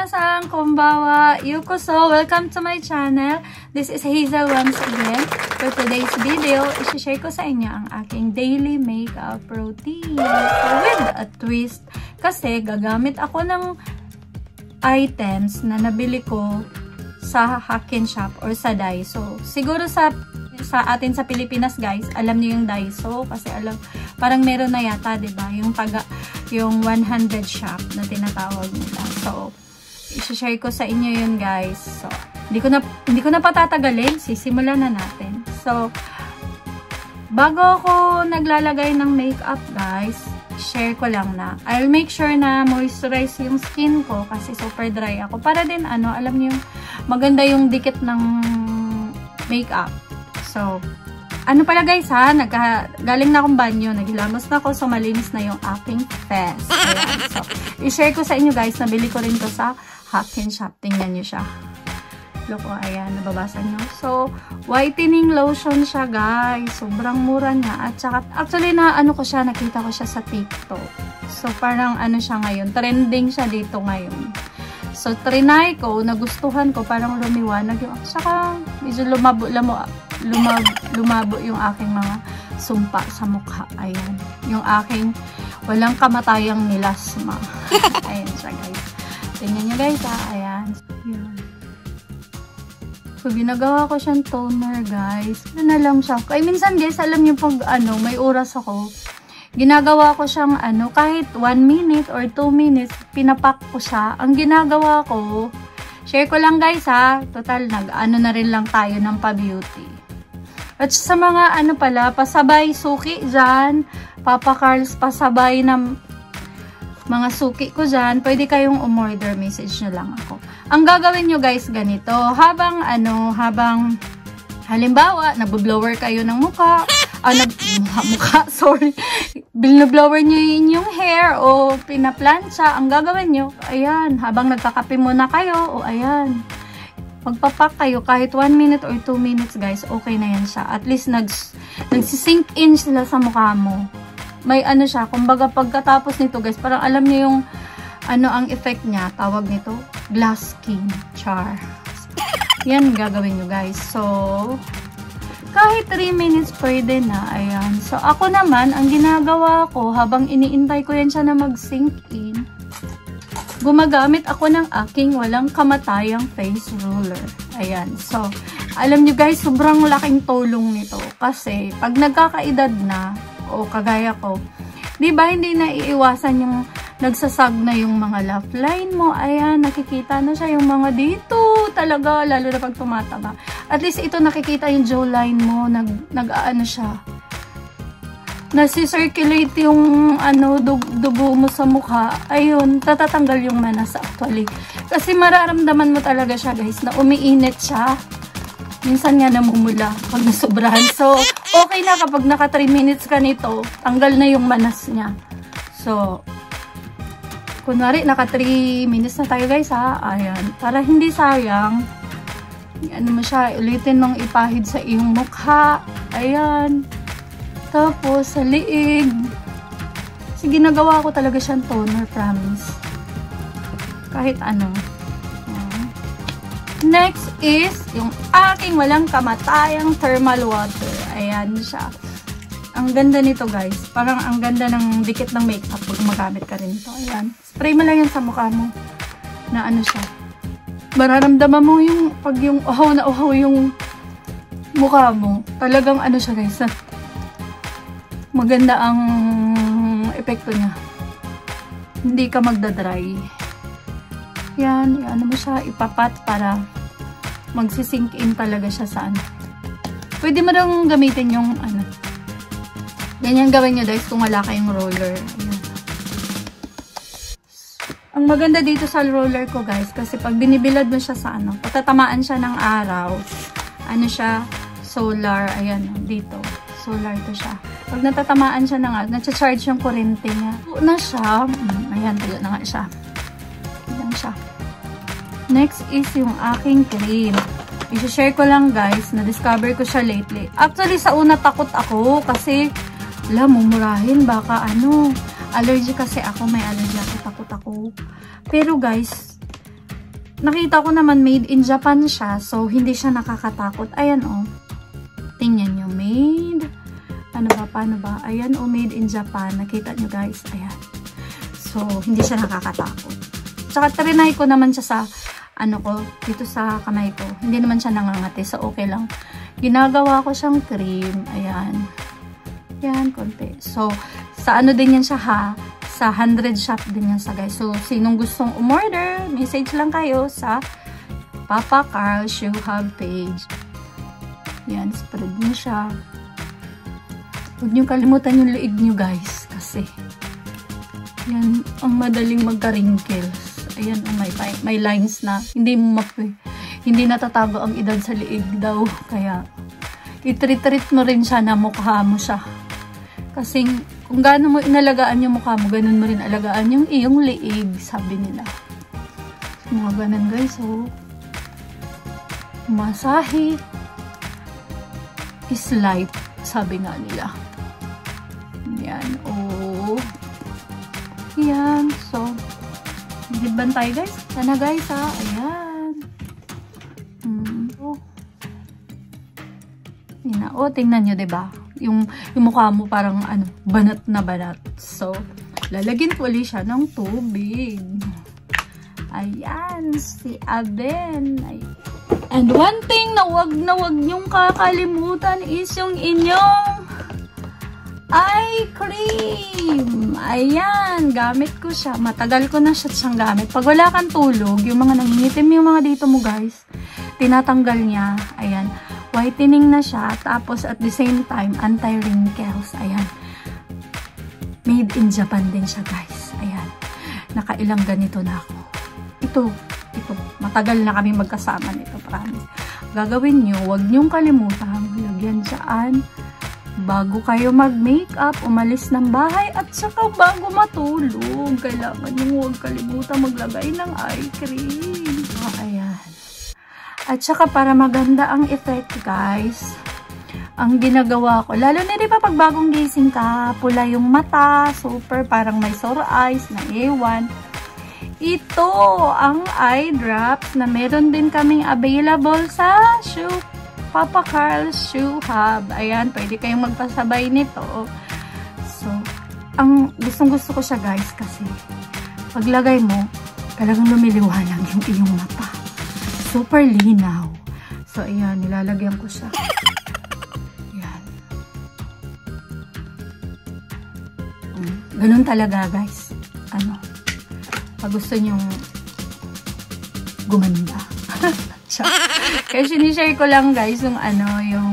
Minasan, konbawa, yukoso, welcome to my channel. This is Hazel once again. For today's video, isi-share ko sa inyo ang aking daily makeup routine. So, with a twist, kasi gagamit ako ng items na nabili ko sa Hakin Shop or sa Daiso. Siguro sa atin sa Pilipinas, guys, alam niyo yung Daiso kasi parang meron na yata, 'di ba? Yung 100 shop na tinatawag nila. So, i-share ko sa inyo yun, guys. So, hindi ko na patatagalin, sisimulan na natin. So, bago ako naglalagay ng makeup, guys, share ko lang na I'll make sure na moisturize yung skin ko kasi super dry ako. Para din, alam niyo, maganda yung dikit ng makeup. So, pala guys ha, galing na akong banyo, naghilamos na ako, so malinis na yung aking face. Ayan. So, i-share ko sa inyo guys, nabili ko rin to sa Hakin Shop. Tingnan nyo siya. Look, ayan, nababasa nyo. So, whitening lotion siya guys. Sobrang mura niya. At saka, actually nakita ko siya sa TikTok. So, parang siya ngayon, trending siya dito ngayon. So, trinay ko, nagustuhan ko, parang lumiwanag yung, saka medyo lumabo yung aking mga sumpa sa mukha. Ayan. Yung aking walang kamatayang nilasma. Ayan siya, guys. Tingnan nyo, guys, ha. Ayan. Ayan. So, ginagawa ko siyang toner, guys. Na lang siya. Kaya minsan, guys, alam nyo pag, may oras ako, ginagawa ko siyang, kahit 1 minute or 2 minutes, pinapak ko siya. Ang ginagawa ko, share ko lang, guys, ha. Total, na rin lang tayo ng pa-beauty. At sa mga pasabay suki dyan, Papa Carl's pasabay ng mga suki ko dyan, pwede kayong umorder, message nyo lang ako. Ang gagawin nyo guys, ganito, habang halimbawa, nagbo-blower kayo ng mukha, binoblower nyo yung hair o pinaplansya, ang gagawin nyo, ayan, habang nagkakape muna kayo, o ayan, magpapak kayo kahit 1 minute or 2 minutes guys, okay na yan siya. At least nagsisink in sila sa mukha mo. May siya, kumbaga pagkatapos nito guys, parang alam niyo yung ang effect niya, tawag nito, glass skin, char. Yan gagawin nyo guys. So, kahit 3 minutes pwede na, ayan. So, ako naman, ang ginagawa ko, habang iniintay ko yan siya na mag-sink in, gumagamit ako ng aking walang kamatayang face roller. Ayan. So, alam nyo guys, sobrang laking tulong nito. Kasi, pag nagkakaedad na, o kagaya ko, di ba hindi na iiwasan yung nagsasag na yung mga laugh line mo. Ayan, nakikita na siya yung mga dito talaga, lalo na pag tumataba. At least ito nakikita yung jawline mo, siya. Nasi-circulate yung dugo mo sa mukha. Ayun, tatatanggal yung manas actually. Kasi mararamdaman mo talaga siya guys, na umiinit siya. Minsan nga namumula pag nasobrahan. So, okay na kapag naka 3 minutes ka nito, tanggal na yung manas niya. So, kunwari naka 3 minutes na tayo guys ha. Ayan, para hindi sayang, mo siya, ulitin mong ipahid sa iyong mukha. Ayan. Tapos, sa liig. Kasi ginagawa ko talaga siyang toner, promise. Kahit ano. Next is, yung aking walang kamatayang thermal water. Ayan siya. Ang ganda nito, guys. Parang ang ganda ng dikit ng makeup pag magamit ka rin ito. Ayan. Spray mo lang yan sa mukha mo. Na siya. Mararamdaman mo yung, pag yung uhaw na uhaw yung mukha mo. Talagang siya, guys. Maganda ang epekto niya. Hindi ka magdadry. Yan, mo siya, ipapat para magsisink in talaga siya sa Pwede mo lang gamitin yung Ganyan gawin nyo guys kung wala kayong roller. Ayan. Ang maganda dito sa roller ko guys, kasi pag binibilad mo siya sa patatamaan siya ng araw. Siya, solar, ayan, dito. Solar to siya. Pag natatamaan siya nacha-charge yung kurente niya. Tuyo na siya. Ayan, tuyo na nga siya. Ayan siya. Next is yung aking cream. I-share ko lang guys, na-discover ko siya lately. Actually, sa una takot ako kasi, mumurahin, baka allergy kasi ako, may allergy ako, takot ako. Pero guys, nakita ko naman made in Japan siya. So, hindi siya nakakatakot. Ayan, oh. Tingnan nyo, made. Ano ba, paano ba? Ayan, oh, made in Japan. Nakita nyo, guys. Ayan. So, hindi siya nakakatakot. Tsaka, trinay ko naman siya sa, ano ko, dito sa kamay ko. Hindi naman siya nangangati. So, okay lang. Ginagawa ko siyang cream. Ayan. Yan, konti. So, sa ano din yan siya, ha? Sa 100 shop din yan sa, guys. So, sinong gustong umorder, message lang kayo sa Papa Carl Shoe Hub page. Yan, spread nyo siya. Huwag nyo kalimutan yung liig nyo, guys. Kasi, yan, ang madaling magka-wrinkles. Ayan, may lines na. Hindi natatago ang edad sa liig daw. Kaya, itreat mo rin siya na mukha mo siya. Kasi, kung gaano mo inalagaan yung mukha mo, ganun mo rin alagaan yung iyong liig, sabi nila. Mga ganun, guys, oh. Masahe is life, sabi nga nila. Yan, oh. Yan, so, higit tayo, guys. Sana, guys, ha. Ayan. Oh. Yan, oh, tingnan nyo, diba? Yung mukha mo parang, ano, banat na banat. So, lalagyan ko ulit siya ng tubig. Ayan, si Aben. And one thing na wag niyong kakalimutan is yung inyong eye cream. Ayan, gamit ko siya. Matagal ko na siya siyang gamit. Pag wala kang tulog, yung mga nangingitim yung mga dito mo, guys, tinatanggal niya. Ayan, whitening na siya. Tapos at the same time, anti-wrinkles. Ayan. Made in Japan din siya, guys. Ayan. Nakailang ganito na ako. Ito. Matagal na kami magkasama nito, promise. Gagawin nyo, huwag nyong kalimutan. Lagyan dyan. Bago kayo mag-makeup, umalis ng bahay, at saka bago matulog. Kailangan nyo huwag kalimutan maglagay ng eye cream. Ayan. At saka para maganda ang effect, guys, ang ginagawa ko, lalo na diba pag bagong gising ka, pula yung mata, super parang may sore eyes na ewan. Ito ang eye drops na meron din kaming available sa Papa Carl's Shoe Hub. Ayan, pwede kayong magpasabay nito. So, ang gustong-gusto ko siya, guys, kasi paglagay mo, talagang lumiliwanag yung iyong mata. Super linaw. So, ayan, nilalagyan ko siya. Ayan. Ganun talaga, guys. Ano? Pag gusto nyong gumanda. Kaya sinishare ko lang, guys, yung ano,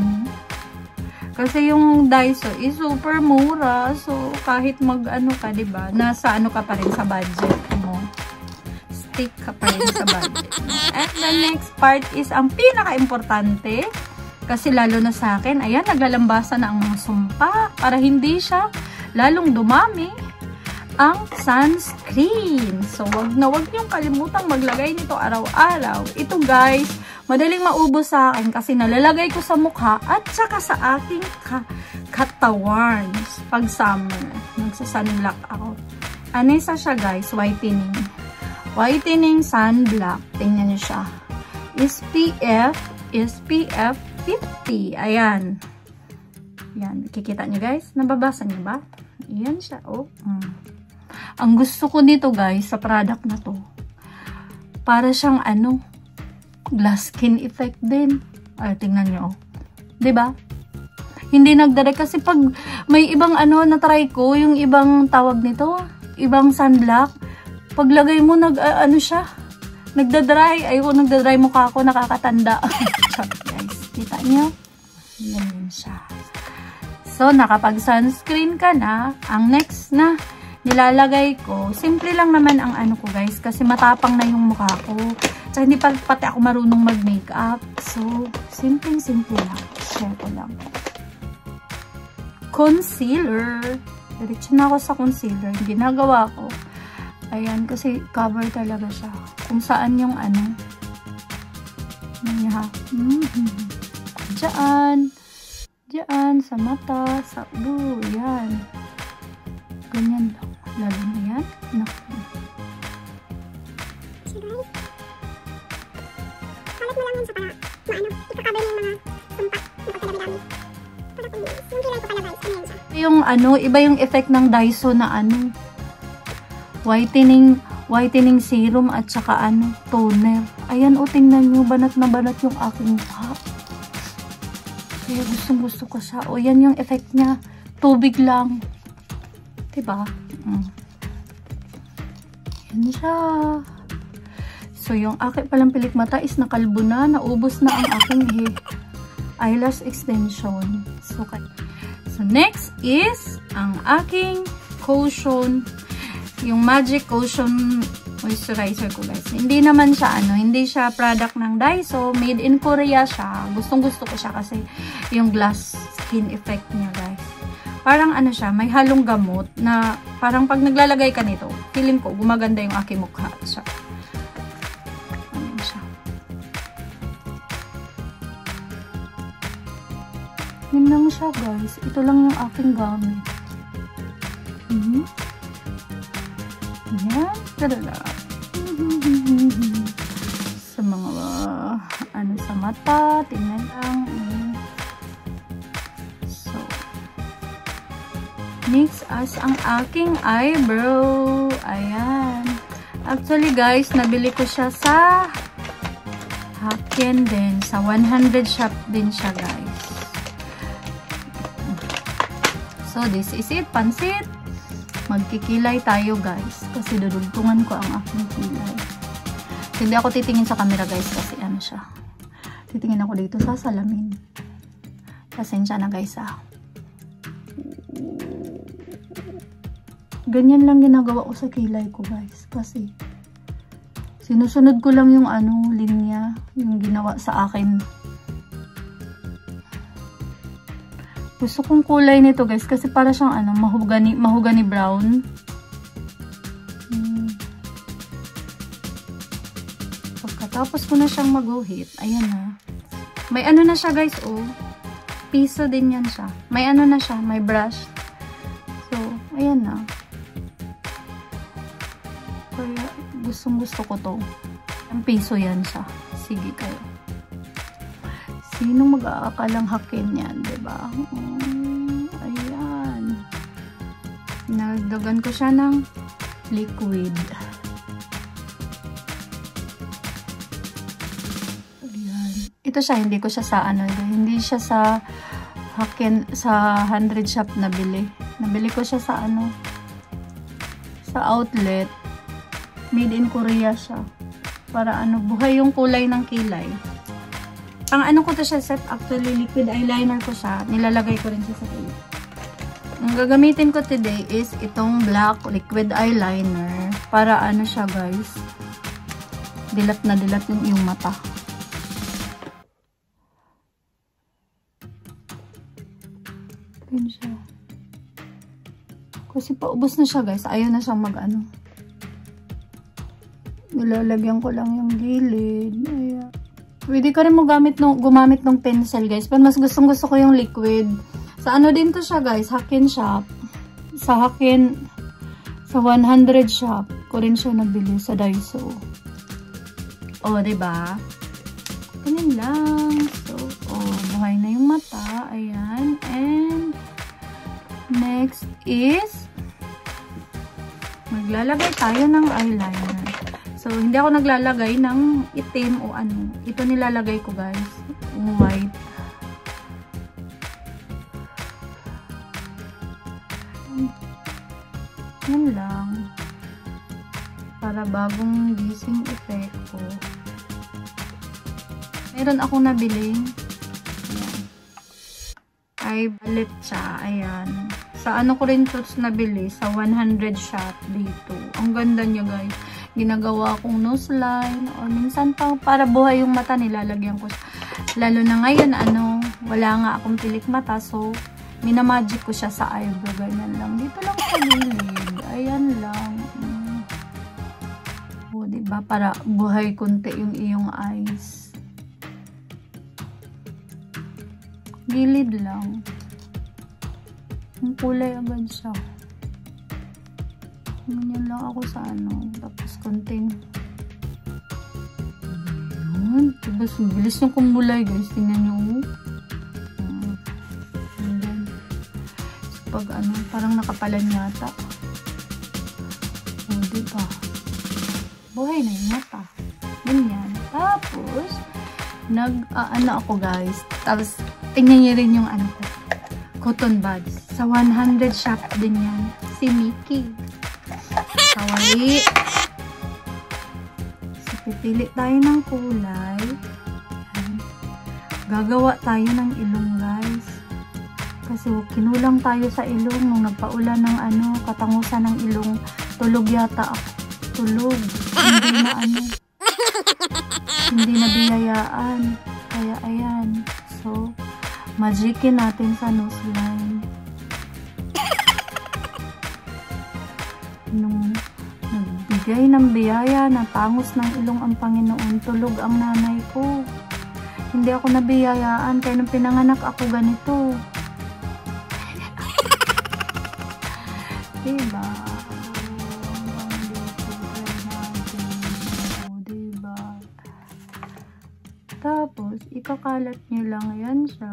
kasi yung Daiso is super mura. So, kahit mag-ano ka, diba? Nasa ano ka pa rin sa budget mo. Stick ka pa rin sa budget mo. At the next part is ang pinaka-importante. Kasi lalo na sa akin, ayan, naglalambasa na ang mga sumpa para hindi siya lalong dumami ang sunscreen. So, wag niyong kalimutang maglagay nito araw-araw. Ito, guys, madaling maubos sa akin kasi nalalagay ko sa mukha at saka sa aking katawan. Pag summer, nagsa-sunblock ako. Anisa siya, guys, whitening. Whitening sunblock. Tingnan niyo siya. SPF 50. Ayan. Yan, kikita niyo, guys. Nababasa niyo ba? Ayan siya, oh. Ang gusto ko nito, guys, sa product na to, para siyang ano, glass skin effect din. Ay, tingnan nyo, oh. Diba? Hindi nagdry kasi pag may ibang ano na-try ko, yung ibang tawag nito, ibang sunblock, paglagay mo ano siya, nagdadry. Ayoko, nagdadry mukha ko, nakakatanda. Guys, kita nyo? Yan siya. So, nakapag sunscreen ka na, ang next na nilalagay ko, simple lang naman ang ano ko, guys, kasi matapang na yung mukha ko. So, hindi pati ako marunong mag-makeup. So, simple lang. Share ko lang. Concealer. Diretso na ako sa concealer. Ginagawa ko. Ayan, kasi cover talaga siya. Kung saan yung ano. Diyan, sa mata, sa ulo, yan. Ganyan lang. Lalo na yan. Ibalat mo lang yun sa para maano, ika-cover mo yung mga tumpak na pagkadami-dami. Para kung yung kilay ko pala guys, ano yan siya? Yung ano, iba yung effect ng Daiso na ano, whitening serum at saka ano, toner. Ayan, o tingnan nyo, banat na banat yung aking mukha. Kaya gusto ko siya. O yan yung effect niya. Tubig lang. Diba? Yan siya. So, yung aking palang pilik mata is nakalbo na. Naubos na ang aking eyelash extension. So, next is ang aking cushion. Yung Magic Cushion moisturizer ko guys. Hindi naman siya hindi siya product ng Daiso. Made in Korea siya. Gustong gusto ko siya kasi yung glass skin effect niya guys. Parang siya, may halong gamot na parang pag naglalagay ka nito, feeling ko gumaganda yung aking mukha siya. Ayan siya. Yun lang siya guys. Ito lang yung aking gamit. Ayan. Tadala. Sa mga sa mata, tingnan lang. So, next as ang aking eyebrow. Ayan. Actually guys, nabili ko siya sa Hakken din. Sa 100 shop din siya guys. So, this is it. Pansit. Magkikilay tayo guys. Kasi dudugtungan ko ang aking kilay. Hindi ako titingin sa camera guys. Kasi siya. Titingin ako dito sa salamin. Pasensya na guys Ganyan lang ginagawa ko sa kilay ko guys. Kasi sinusunod ko lang yung linya. Yung ginawa sa akin. Gusto kong kulay nito guys kasi para siyang mahogany brown. Pagkatapos ko na siyang maguhit, ayan na. May na siya guys, piso din yan siya. May na siya, may brush. So, ayan na. Kaya gusto ko to. Ang piso yan siya. Sige kayo. Sino mag-aakalang Hakken yan, diba? Ayan. Nagdagan ko siya ng liquid. Ayan. Ito siya, hindi ko siya sa hindi siya sa Hakken, sa 100 shop nabili. Nabili ko siya sa sa outlet. Made in Korea siya. Para buhay yung kulay ng kilay. Ang ko to siya set, actually liquid eyeliner ko siya. Nilalagay ko rin siya sa kilay. Ang gagamitin ko today is itong black liquid eyeliner. Para siya guys. Dilat na dilat yung iyong mata. Ayan siya. Kasi paubos na siya guys. Ayaw na siyang nilalagyan ko lang yung gilid. Ayan. Pwede ka rin gumamit ng pencil guys. Pero mas gusto ko yung liquid. Sa din to siya guys. Hakken shop. Sa Hakken, sa 100 shop. Ko rin siya nabili sa Daiso. Diba? Ganun lang. So, buhay na yung mata. Ayan. And, next is, maglalagay tayo ng eyeliner. So, hindi ako naglalagay ng itim o Ito nilalagay ko guys. White. Yan lang. Para bagong gising effect ko. Meron akong nabiling. Ayan. Ay, balit siya. Ayan. Sa ko rin to nabili. Sa 100 shop dito. Ang ganda niya guys. Ginagawa kong nose line or minsan pa para buhay yung mata nilalagyan ko. Lalo na ngayon wala nga akong pilik mata so minamagic ko siya sa eyebrow. Ganyan lang. Dito lang sa gilid. Ayan lang. Diba? Para buhay kunti yung iyong eyes. Gilid lang. Ang kulay agad siya. Ganyan lang ako sa tapos konting Diba, bilis niyong kumulay guys. Tingnan niyo. Pag ano, parang nakapalan yata. O, diba? Buhay na yung mata. Ganyan. Tapos, ano ako guys. Tapos, tingnan niyo rin yung ano ko. Cotton buds. Sa 100 shop din yan. Si Mickey. Kawaii. So, pipili tayo ng kulay. Gagawa tayo ng ilong guys. Kasi kinulang tayo sa ilong nung nagpaulan ng ano, katangusan ng ilong. Tulog yata ako. Tulog. Hindi na ano. Hindi na biyayaan. Kaya ayan. So, magikin natin sa nose line. Nung nagbigay ng biyaya na tangos ng ilong ang Panginoon, tulog ang nanay ko. Hindi ako nabiyayaan kaya nung pinanganak ako ganito. Diba? Diba? Tapos, ikakalat nyo lang yan siya.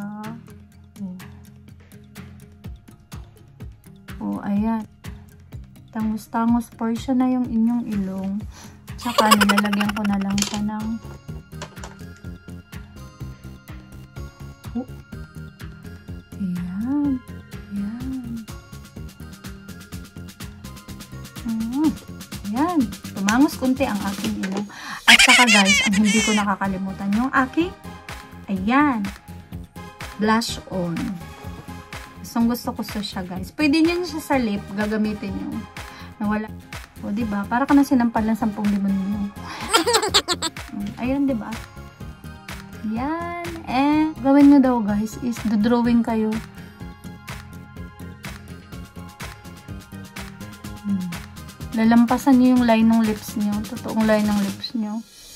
Oh, ayan. Tangos-tangos portion na yung inyong ilong. Tsaka, nilalagyan ko na lang siya ng ayan. Ayan. Ayan. Tumangos kunti ang aking ilong. At saka guys, ang hindi ko nakakalimutan yung aking, ayan, blush on. Gusto ko siya guys. Pwede nyo siya sa lip, gagamitin nyo. Nawala. O diba? Para ka na sinampal ng 10 limon nyo. Ayan diba? Ayan. And gawin nyo daw guys is drawing kayo. Lalampasan nyo yung line ng lips nyo. Totoong line ng lips nyo.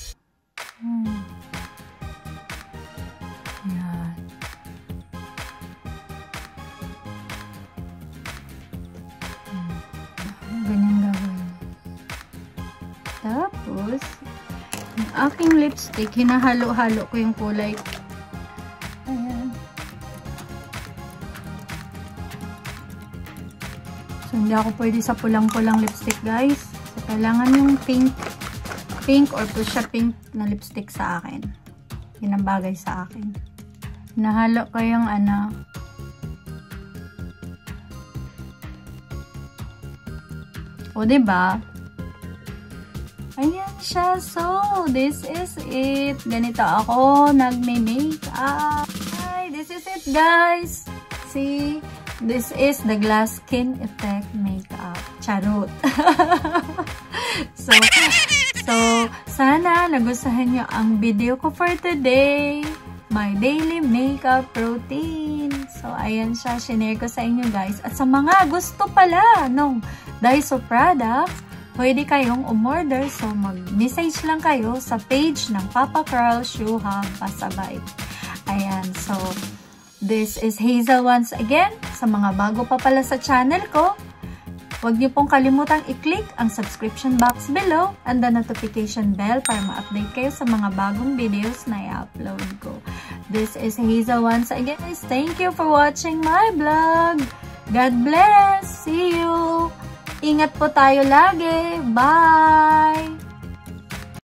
Ayan. Ganyan gawin. Tapos, yung aking lipstick, hinahalo-halo ko yung kulay. Ayan. So, hindi ako pwede sa pulang-pulang lipstick, guys. So, kailangan yung pink or fuchsia pink na lipstick sa akin. Yun ang bagay sa akin. Hinahalo ko yung ano. O, diba? Ayan siya. So, this is it. Ganito ako nagme-makeup. Hi, this is it, guys. See? This is the glass skin effect makeup. Charot. So, sana nagustuhan nyo ang video ko for today. My daily makeup routine. So, ayan siya. Shinare ko sa inyo, guys. At sa mga gusto pala nung Daiso products, pwede kayong umorder. So, mag-message lang kayo sa page ng Papa Curl Shoe Hub Pasabay. Ayan. So, this is Hazel once again. Sa mga bago pa pala sa channel ko, huwag niyo pong kalimutang i-click ang subscription box below and the notification bell para ma-update kayo sa mga bagong videos na i-upload ko. This is Hazel once again. Thank you for watching my vlog. God bless. See you. Ingat po tayo lagi. Bye!